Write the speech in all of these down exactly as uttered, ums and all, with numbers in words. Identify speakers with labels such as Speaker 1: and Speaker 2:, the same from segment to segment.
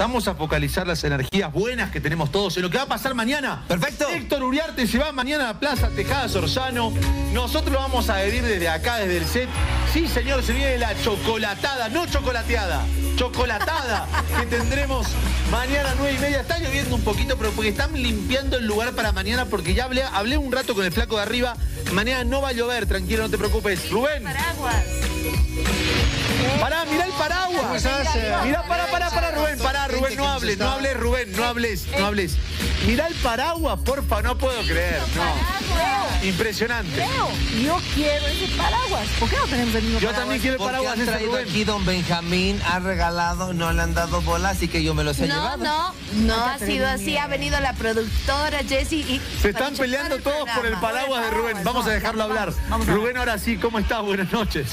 Speaker 1: vamos a focalizar las energías buenas que tenemos todos en lo que va a pasar mañana.
Speaker 2: Perfecto.
Speaker 1: Héctor Uriarte se va mañana a Plaza Tejada Sorzano. Nosotros lo vamos a vivir desde acá, desde el set. Sí, señor, se viene la chocolatada, no chocolateada, chocolatada que tendremos mañana a nueve y media. Está lloviendo un poquito, pero porque están limpiando el lugar para mañana, porque ya hablé, hablé un rato con el flaco de arriba. Mañana no va a llover, tranquilo, no te preocupes. Rubén.
Speaker 3: Paraguas.
Speaker 1: Pará, mirá el paraguas.
Speaker 4: ¿Cómo estás?
Speaker 1: Mirá, pará, pará, pará, Rubén, pará, Rubén, no hables, no hables, Rubén, no hables, no hables. Mirá el paraguas, porfa, no puedo creer, no. Impresionante.
Speaker 3: Leo, yo quiero ese paraguas. ¿Por qué no tenemos el mismo
Speaker 1: Yo
Speaker 3: paraguas?
Speaker 1: también quiero el
Speaker 2: Porque
Speaker 1: paraguas
Speaker 2: han
Speaker 1: ese,
Speaker 2: traído
Speaker 1: Rubén.
Speaker 2: aquí don Benjamín, ha regalado, no le han dado bola, así que yo me los he
Speaker 5: No,
Speaker 2: llevado.
Speaker 5: no, no ha sido así. Ha venido la productora Jessie y...
Speaker 1: Se están peleando todos por el paraguas de Rubén. Vamos a dejarlo hablar. Rubén, ahora sí, ¿cómo estás? Buenas noches.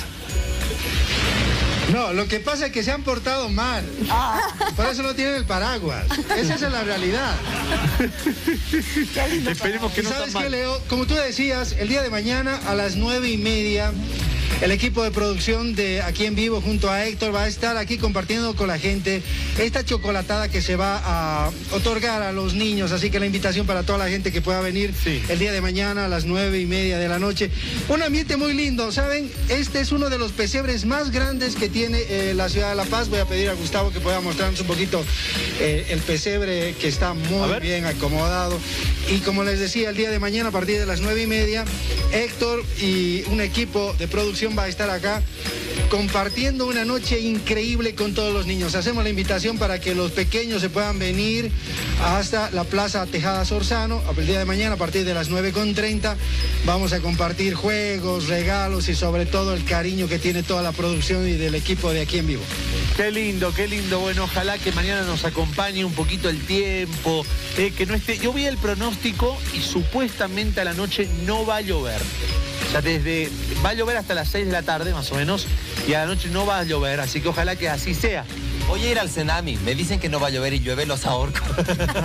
Speaker 4: No, lo que pasa es que se han portado mal. Por eso no tienen el paraguas. Esa es la realidad.
Speaker 1: Esperemos que
Speaker 4: ¿Y
Speaker 1: no
Speaker 4: sabes
Speaker 1: tan
Speaker 4: qué,
Speaker 1: mal.
Speaker 4: Leo? Como tú decías, el día de mañana a las nueve y media, el equipo de producción de Aquí en Vivo junto a Héctor va a estar aquí compartiendo con la gente esta chocolatada que se va a otorgar a los niños. Así que la invitación para toda la gente que pueda venir
Speaker 1: Sí.
Speaker 4: el día de mañana a las nueve y media de la noche. Un ambiente muy lindo, ¿saben? Este es uno de los pesebres más grandes que tiene eh, la ciudad de La Paz. Voy a pedir a Gustavo que pueda mostrarnos un poquito eh, el pesebre, que está
Speaker 1: A
Speaker 4: muy
Speaker 1: ver.
Speaker 4: bien acomodado. Y como les decía, el día de mañana a partir de las nueve y media, Héctor y un equipo de producción va a estar acá compartiendo una noche increíble con todos los niños. Hacemos la invitación para que los pequeños se puedan venir hasta la Plaza Tejada Sorzano. El día de mañana a partir de las nueve con treinta vamos a compartir juegos, regalos y sobre todo el cariño que tiene toda la producción y del equipo de Aquí en Vivo.
Speaker 1: Qué lindo, qué lindo. Bueno, ojalá que mañana nos acompañe un poquito el tiempo, eh, que no esté... Yo vi el pronóstico y supuestamente a la noche no va a llover. O sea, desde... va a llover hasta las seis de la tarde, más o menos, y a la noche no va a llover, así que ojalá que así sea.
Speaker 2: Voy a ir al Cenami, me dicen que no va a llover y llueve, los ahorco.
Speaker 5: Oye,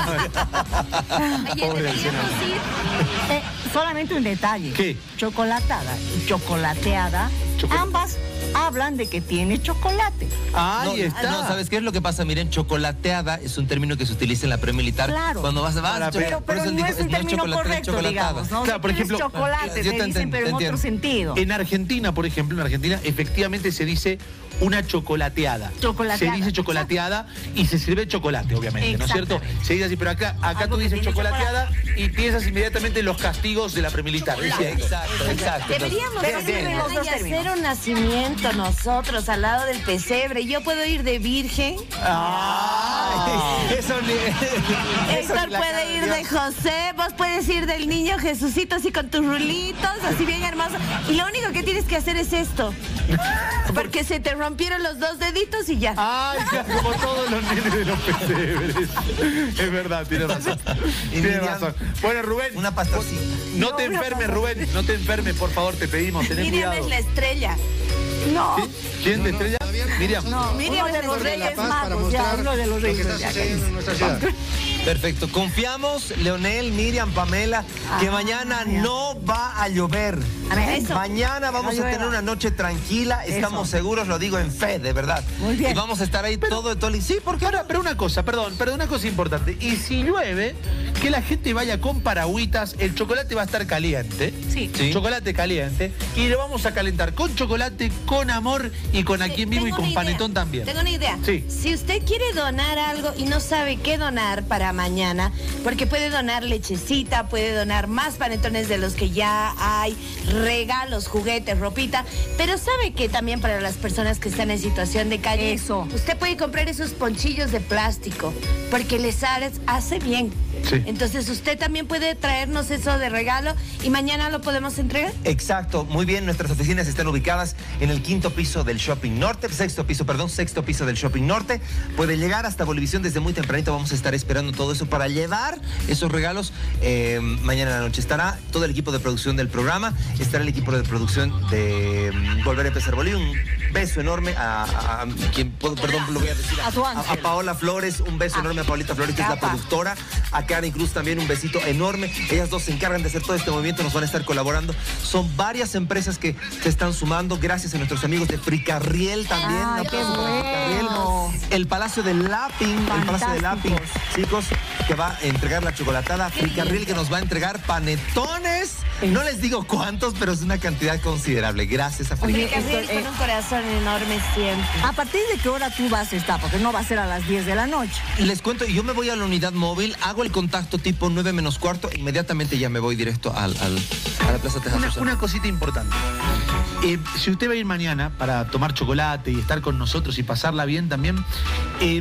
Speaker 1: Pobre
Speaker 5: deberíamos ir...
Speaker 3: Eh, solamente un detalle.
Speaker 1: ¿Qué?
Speaker 3: Chocolatada y chocolateada,
Speaker 1: Chocolate.
Speaker 3: ambas hablan de que tiene chocolate.
Speaker 1: Ahí
Speaker 2: no,
Speaker 1: está.
Speaker 2: No, ¿sabes qué es lo que pasa? Miren, chocolateada es un término que se utiliza en la pre-militar.
Speaker 3: Claro.
Speaker 2: Cuando vas a... vas
Speaker 1: Para-
Speaker 2: cho-
Speaker 3: Pero,
Speaker 2: por
Speaker 3: pero
Speaker 2: eso
Speaker 3: no
Speaker 2: digo,
Speaker 3: es un
Speaker 2: no
Speaker 3: término
Speaker 2: chocolatada, es
Speaker 3: correcto,
Speaker 2: chocolatada.
Speaker 3: digamos, ¿no?
Speaker 1: Claro, por
Speaker 3: Siempre es
Speaker 1: ejemplo,
Speaker 3: chocolate,
Speaker 2: yo
Speaker 3: te
Speaker 2: te
Speaker 3: dicen,
Speaker 2: enten-
Speaker 3: pero
Speaker 2: te
Speaker 3: en otro
Speaker 2: entiendo.
Speaker 3: sentido.
Speaker 1: En Argentina, por ejemplo, en Argentina efectivamente se dice una chocolateada.
Speaker 3: Chocolateada.
Speaker 1: Se dice chocolateada y se sirve chocolate, obviamente, ¿no es cierto?
Speaker 3: Exactamente.
Speaker 1: Se dice así, pero acá, acá
Speaker 3: Algo
Speaker 1: tú
Speaker 3: que
Speaker 1: dices
Speaker 3: tiene
Speaker 1: chocolateada y piensas inmediatamente en los castigos de la premilitar. ¿es
Speaker 2: Sí,
Speaker 1: cierto?
Speaker 2: exacto, exacto.
Speaker 5: Deberíamos
Speaker 3: Pero
Speaker 5: ir
Speaker 3: sirven los dos
Speaker 5: y hacer
Speaker 3: términos.
Speaker 5: un nacimiento nosotros al lado del pesebre. Yo puedo ir de virgen.
Speaker 2: Ay, eso ni... eso
Speaker 5: Héctor
Speaker 2: ni la cara
Speaker 5: puede
Speaker 2: de
Speaker 5: ir de
Speaker 2: Dios.
Speaker 5: José, vos puedes ir del niño Jesucito así con tus rulitos, así bien hermoso. Y lo único que tienes que hacer es esto. Porque se te rompieron los dos deditos y ya.
Speaker 1: Ay, ya, como todos los nenes de los pesebres. Es verdad, tienes razón.
Speaker 2: Y
Speaker 1: Tienes
Speaker 2: Miriam,
Speaker 1: razón. Bueno, Rubén,
Speaker 2: Una pastorcita.
Speaker 1: no te enfermes, Rubén. No te enfermes, por favor, te pedimos. Ten
Speaker 5: Miriam
Speaker 1: cuidado.
Speaker 5: es la estrella.
Speaker 3: No.
Speaker 1: ¿Sí? ¿Quién te estrella?
Speaker 4: Todavía no.
Speaker 1: Miriam.
Speaker 3: No,
Speaker 5: Miriam
Speaker 3: uno de
Speaker 5: es
Speaker 3: los
Speaker 5: de
Speaker 4: De La
Speaker 3: Reyes
Speaker 4: Paz para
Speaker 3: Magos, ya,
Speaker 4: mostrar
Speaker 3: uno de los
Speaker 4: lo que
Speaker 3: Reyes.
Speaker 4: está
Speaker 3: ya,
Speaker 4: sucediendo en nuestra ciudad.
Speaker 2: Perfecto. Confiamos, Leonel, Miriam, Pamela, que
Speaker 3: Ah,
Speaker 2: mañana
Speaker 3: ya.
Speaker 2: no va a llover.
Speaker 3: A ver, eso.
Speaker 2: Mañana vamos
Speaker 3: No
Speaker 2: a tener
Speaker 3: llueva.
Speaker 2: una noche tranquila, estamos
Speaker 3: Eso.
Speaker 2: seguros, lo digo en fe, de verdad.
Speaker 3: Muy bien.
Speaker 2: Y vamos a estar ahí todo, todo el... Sí, porque
Speaker 1: Ahora, pero una cosa, perdón, pero una cosa importante. Y si llueve, que la gente vaya con paragüitas, el chocolate va a estar caliente.
Speaker 5: Sí.
Speaker 2: Sí.
Speaker 1: Chocolate caliente. Y lo vamos a calentar con chocolate, con amor y con aquí en vivo y
Speaker 5: Tengo
Speaker 1: con
Speaker 5: una idea.
Speaker 1: panetón también.
Speaker 5: Tengo una idea.
Speaker 1: Sí.
Speaker 5: Si usted quiere donar algo y no sabe qué donar para mañana, porque puede donar lechecita, puede donar más panetones de los que ya hay, regalos, juguetes, ropita, pero sabe que también para las personas que están en situación de calle,
Speaker 3: Eso.
Speaker 5: usted puede comprar esos ponchillos de plástico, porque les hace bien.
Speaker 1: Sí.
Speaker 5: Entonces usted también puede traernos eso de regalo y mañana lo podemos entregar.
Speaker 2: Exacto, muy bien, nuestras oficinas están ubicadas en el quinto piso del Shopping Norte, sexto piso, perdón, sexto piso del Shopping Norte. Puede llegar hasta Bolivisión desde muy tempranito, vamos a estar esperando todo eso para llevar esos regalos. Eh, mañana en la noche estará todo el equipo de producción del programa, estará el equipo de producción de mm, Volver a Empezar Bolivia, un beso enorme a, a, a quien, perdón, lo voy a decir, a,
Speaker 3: A tu
Speaker 2: a,
Speaker 3: ángel.
Speaker 2: a Paola Flores, un beso
Speaker 3: Ah.
Speaker 2: enorme a Paulita Flores, que es la
Speaker 3: Capa.
Speaker 2: productora, a Karen Cruz también un besito enorme. Ellas dos se encargan de hacer todo este movimiento, nos van a estar colaborando. Son varias empresas que se están sumando, gracias a nuestros amigos de Fricarriel también.
Speaker 3: Ay,
Speaker 2: Un
Speaker 3: qué
Speaker 2: aplauso para Fricarriel.
Speaker 3: bueno.
Speaker 2: El Palacio de Lapin, el Palacio de Lapin, chicos, que va a entregar la chocolatada. Fricarriel, que nos va a entregar panetones. No les digo cuántos, pero es una cantidad considerable. Gracias a
Speaker 3: Oye,
Speaker 2: Fricarriel.
Speaker 5: Fricarriel
Speaker 3: esto, eh,
Speaker 5: con un corazón enorme siempre.
Speaker 3: ¿A partir de qué hora tú vas a estar? Porque no va a ser a las diez de la noche.
Speaker 2: Les cuento, yo me voy a la unidad móvil, hago el contacto tipo nueve menos cuarto, inmediatamente ya me voy directo al, al- a la Plaza Texas.
Speaker 1: Una,
Speaker 2: Susana.
Speaker 1: una cosita importante. Eh, si usted va a ir mañana para tomar chocolate y estar con nosotros y pasarla bien también, eh,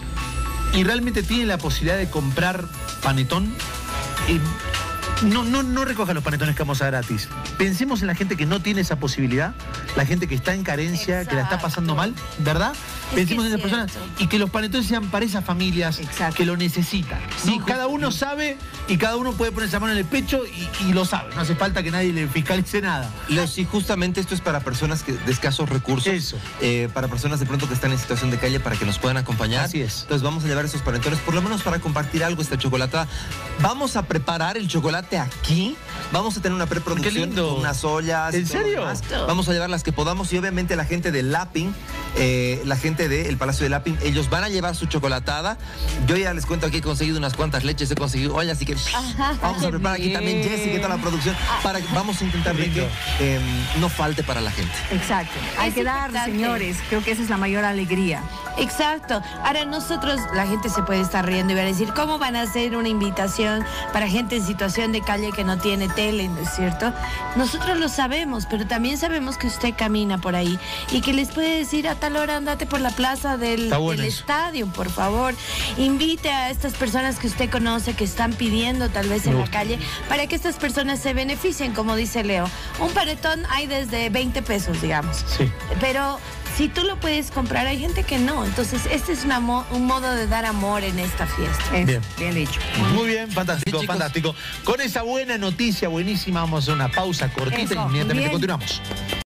Speaker 1: y realmente tiene la posibilidad de comprar panetón, eh, no, no, no recoja los panetones que vamos a dar gratis. Pensemos en la gente que no tiene esa posibilidad, la gente que está en carencia, que la está pasando mal, ¿verdad?
Speaker 5: Es
Speaker 1: Pensemos
Speaker 5: que
Speaker 1: en
Speaker 5: es
Speaker 1: esas personas
Speaker 5: cierto.
Speaker 1: y que los panetones sean para esas familias
Speaker 3: Exacto.
Speaker 1: que lo necesitan.
Speaker 2: Sí,
Speaker 1: ¿no? Cada uno sabe y cada uno puede poner esa mano en el pecho y, y lo sabe. No hace falta que nadie le fiscalice nada.
Speaker 2: Leo, sí, justamente esto es para personas que, de escasos recursos.
Speaker 1: Eso.
Speaker 2: Eh, para personas de pronto que están en situación de calle para que nos puedan acompañar.
Speaker 1: Así es.
Speaker 2: Entonces vamos a llevar esos panetones, por lo menos para compartir algo, esta chocolatada. Vamos a preparar el chocolate aquí. Vamos a tener una
Speaker 1: Qué
Speaker 2: preproducción
Speaker 1: lindo.
Speaker 2: con unas ollas. y
Speaker 1: ¿En
Speaker 2: todo lo
Speaker 1: serio?
Speaker 2: demás. Vamos a llevar las que podamos y obviamente la gente de Lapin, eh, la gente del Palacio de Lapin, ellos van a llevar su chocolatada. Yo ya les cuento aquí, he conseguido unas cuantas leches, he conseguido ollas, así que vamos a preparar aquí también Jessy, que toda la producción, para vamos a intentar de que eh, no falte para la gente.
Speaker 3: Exacto. Hay
Speaker 5: Es
Speaker 3: que dar,
Speaker 5: importante.
Speaker 3: señores. Creo que esa es la mayor alegría.
Speaker 5: Exacto. Ahora nosotros, la gente se puede estar riendo y va a decir, ¿cómo van a hacer una invitación para gente en situación de calle que no tiene tele, ¿no es cierto? Nosotros lo sabemos, pero también sabemos que usted camina por ahí y que les puede decir a tal hora andate por la plaza del,
Speaker 1: Está bueno
Speaker 5: del
Speaker 1: eso.
Speaker 5: estadio, por favor. Invite a estas personas que usted conoce, que están pidiendo tal vez en
Speaker 1: Me
Speaker 5: la
Speaker 1: gusta.
Speaker 5: calle, para que estas personas se beneficien, como dice Leo. Un panetón hay desde veinte pesos, digamos.
Speaker 1: Sí.
Speaker 5: Pero si tú lo puedes comprar, hay gente que no. Entonces, este es una mo- un modo de dar amor en esta fiesta.
Speaker 3: Es
Speaker 1: Bien.
Speaker 3: bien dicho.
Speaker 1: Muy bien, fantástico,
Speaker 2: Sí, chicos.
Speaker 1: fantástico. Con esa buena noticia, buenísima, vamos a hacer una pausa cortita
Speaker 3: Eso,
Speaker 1: y inmediatamente
Speaker 3: bien.
Speaker 1: continuamos.